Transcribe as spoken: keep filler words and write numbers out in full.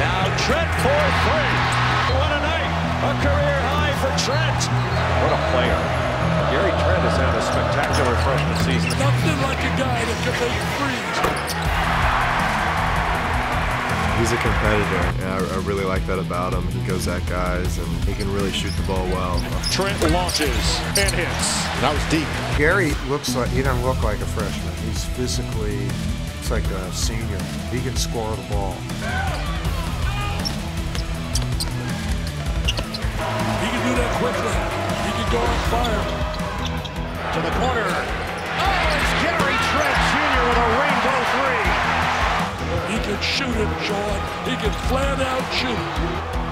Now Trent for three. What a night. A career high for Trent. What a player. Gary Trent has had a spectacular freshman season. Nothing like a guy that can make threes. He's a competitor, and I, I really like that about him. He goes at guys, and he can really shoot the ball well. Trent launches and hits. That was deep. Gary looks like, he doesn't look like a freshman. He's physically, looks like a senior. He can score the ball. He can do that quickly. He can go on fire. To the corner. Oh, it's Gary Trent Junior with a rainbow three. He can shoot it, Sean. He can flat out shoot.